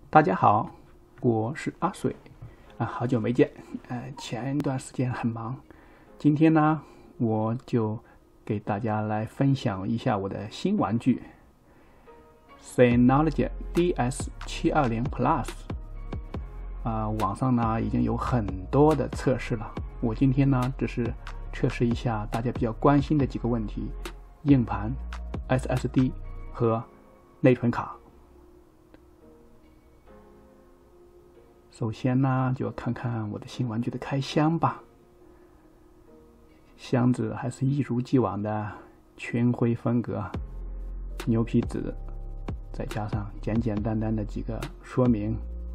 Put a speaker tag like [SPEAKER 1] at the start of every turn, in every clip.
[SPEAKER 1] 大家好，我是阿水好久没见。前一段时间很忙，今天呢，我就给大家来分享一下我的新玩具 Synology DS720 Plus。网上呢已经有很多的测试了，我今天呢只是测试一下大家比较关心的几个问题：硬盘、SSD 和内存卡。首先呢，就看看我的新玩具的开箱吧。箱子还是一如既往的群晖风格，牛皮纸，再加上简简单单的几个说明，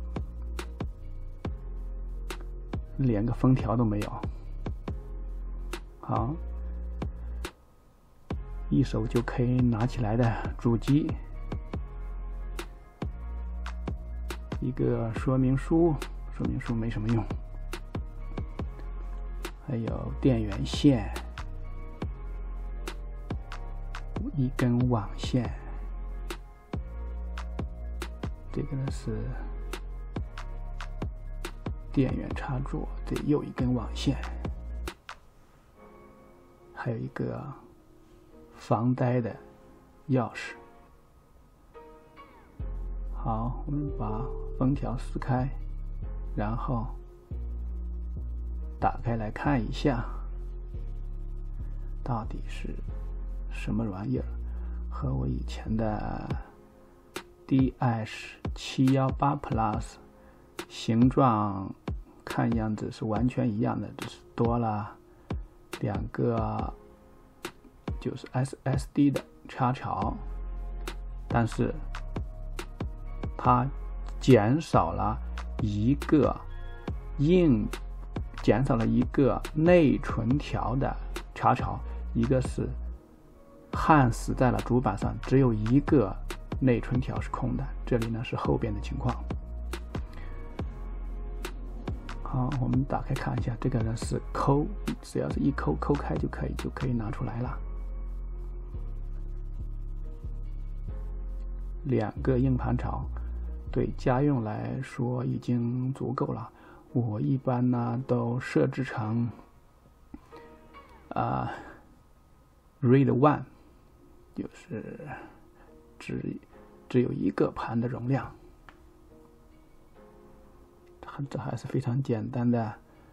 [SPEAKER 1] 连个封条都没有。好，一手就可以拿起来的主机。一个说明书没什么用，还有电源线，一根网线，这个呢是电源插座，这又一根网线，还有一个防呆的钥匙。好，我们把封条撕开，然后打开来看一下，到底是什么玩意儿，和我以前的 DS718 Plus 形状看样子是完全一样的，只是多了两个就是 SSD 的插槽，但是它减少了一个内存条的插槽，一个是焊死在了主板上，只有一个内存条是空的。这里呢是后边的情况。好，我们打开看一下，这个呢是抠，只要是一抠开就可以拿出来了。两个硬盘槽。对家用来说已经足够了，我一般呢都设置成RAID 1，就是只有一个盘的容量。这还是非常简单的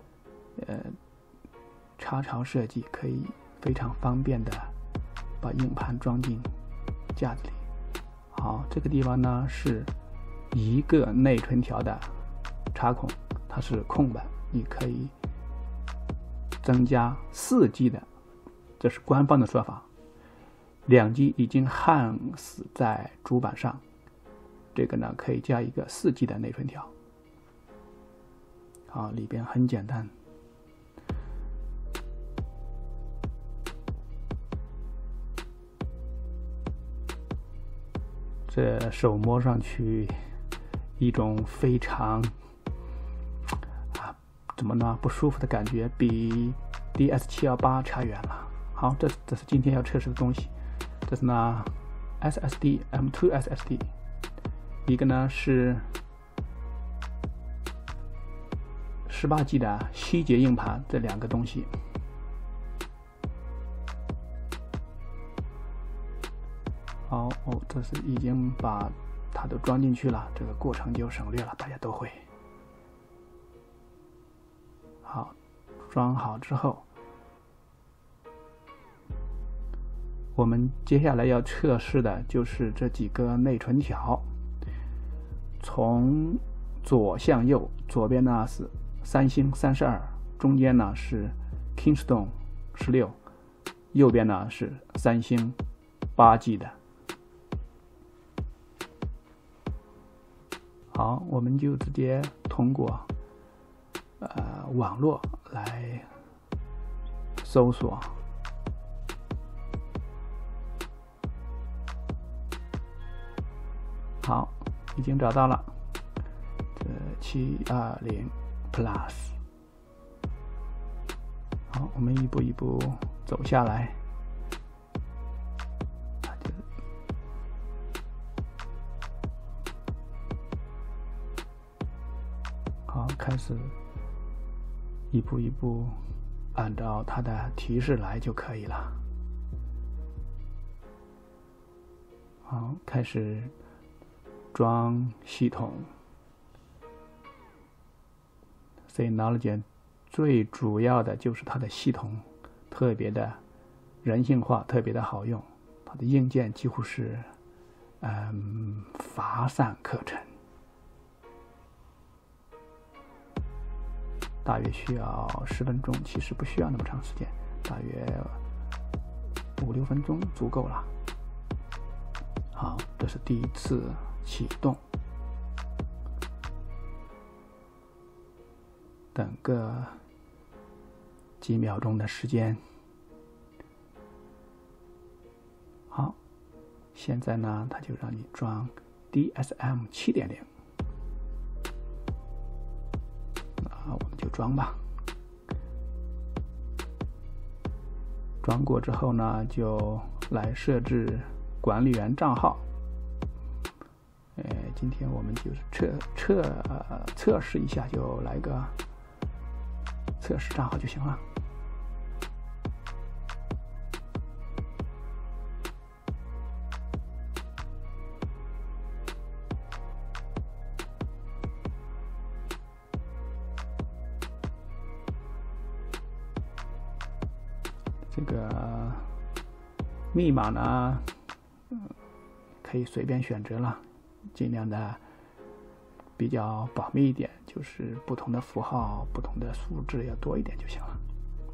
[SPEAKER 1] 插槽设计，可以非常方便的把硬盘装进架子里。好，这个地方呢是一个内存条的插孔，它是空的，你可以增加4G 的，这是官方的说法。2G 已经焊死在主板上，这个呢可以加一个4G 的内存条。好，里边很简单。这手摸上去一种非常怎么呢不舒服的感觉，比 DS718 差远了。好，这是今天要测试的东西。这是呢 SSD M2 SSD， 一个呢是18G 的希捷硬盘，这两个东西。好，这是已经把它都装进去了，这个过程就省略了，大家都会。好，装好之后，我们接下来要测试的就是这几个内存条。从左向右，左边呢是三星32，中间呢是 Kingston 16，右边呢是三星8G 的。好，我们就直接通过网络来搜索。好，已经找到了，这720 Plus。好，我们一步一步走下来。 开始一步一步按照它的提示来就可以了。好，开始装系统。Synology 最主要的就是它的系统特别的人性化，特别的好用，它的硬件几乎是乏善可陈，大约需要10分钟，其实不需要那么长时间，大约5、6分钟足够了。好，这是第一次启动，等个几秒钟的时间。好，现在呢，它就让你装 DSM 7.0，我们就装吧。装过之后呢，就来设置管理员账号。今天我们就是测试一下，就来个测试账号就行了。这个密码呢，可以随便选择了，尽量的比较保密一点，就是不同的符号、不同的数字要多一点就行了。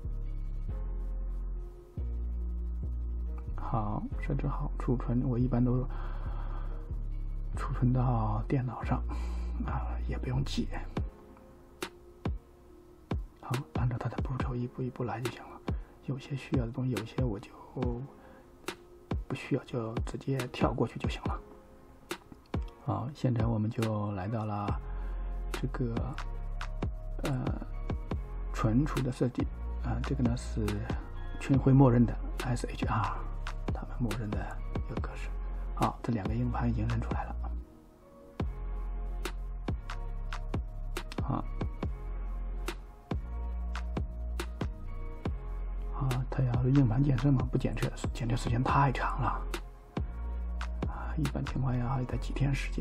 [SPEAKER 1] 好，设置好储存，我一般都储存到电脑上，也不用记。好，按照它的步骤一步一步来就行了。有些需要的东西，有些我就不需要，就直接跳过去就行了。好，现在我们就来到了这个存储的设计这个呢是群晖默认的 SHR， 他们默认的一个格式。好，这2个硬盘已经认出来了。好，它要是硬盘检测嘛，不检测时间太长了。一般情况下还得几天时间。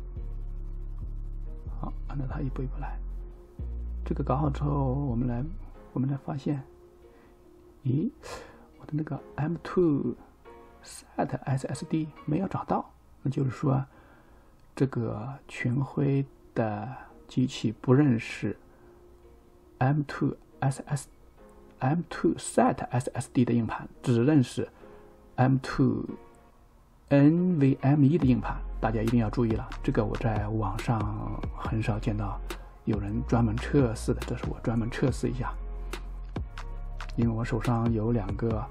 [SPEAKER 1] 好，按照它一步一步来。这个搞好之后，我们来发现，咦，我的那个 M2 SAT SSD 没有找到，那就是说，这个群晖的机器不认识 M2 SAT SSD 的硬盘，只认识 M2 NVMe 的硬盘，大家一定要注意了。这个我在网上很少见到有人专门测试的，这是我专门测试一下，因为我手上有2个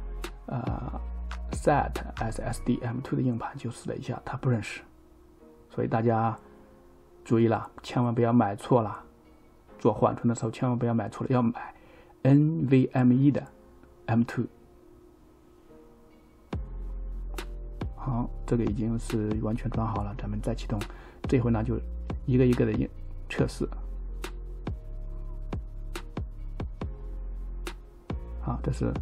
[SPEAKER 1] SAT SSD M2 的硬盘，就试了一下，它不认识，所以大家注意了，千万不要买错了。做缓存的时候千万不要买错了，要买 NVMe 的 M2。好，这个已经是完全装好了，咱们再启动。这回呢就一个一个的测试。好，这是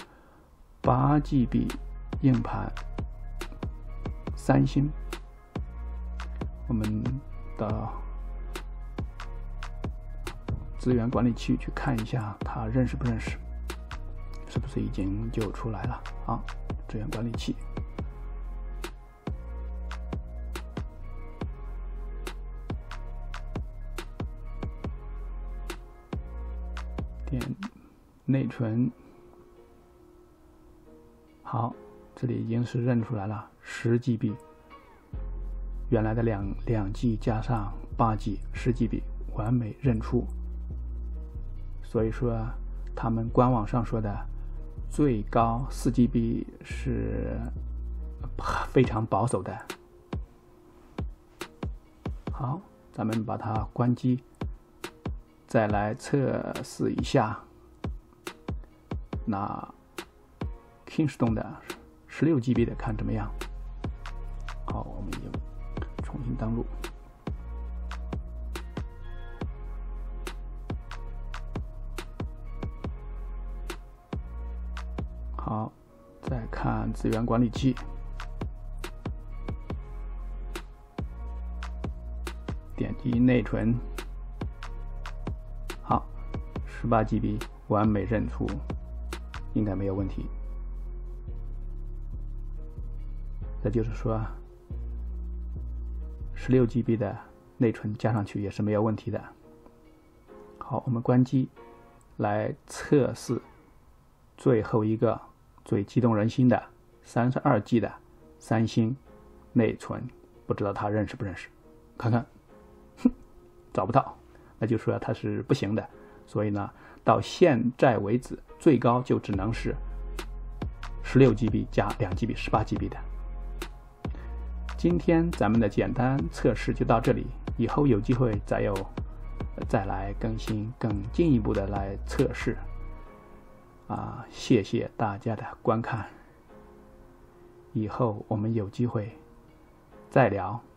[SPEAKER 1] 8GB 硬盘，三星。我们到资源管理器去看一下，它认识不认识，是不是已经就出来了？好，资源管理器。点内存，好，这里已经是认出来了10GB， 原来的2G 加上8G 10GB 完美认出。所以说他们官网上说的最高4GB 是非常保守的。好，咱们把它关机，再来测试一下那 Kingston 的16GB 的，看怎么样。好，我们已经重新登录。 好，再看资源管理器，点击内存，好，18GB 完美认出，应该没有问题。这就是说16GB 的内存加上去也是没有问题的。好，我们关机来测试最后一个最激动人心的 32G 的三星内存，不知道它认识不认识？看看，找不到，那就说它是不行的。所以呢，到现在为止，最高就只能是16GB 加2GB 18GB 的。今天咱们的简单测试就到这里，以后有机会再来更新更进一步的来测试。谢谢大家的观看，以后我们有机会再聊。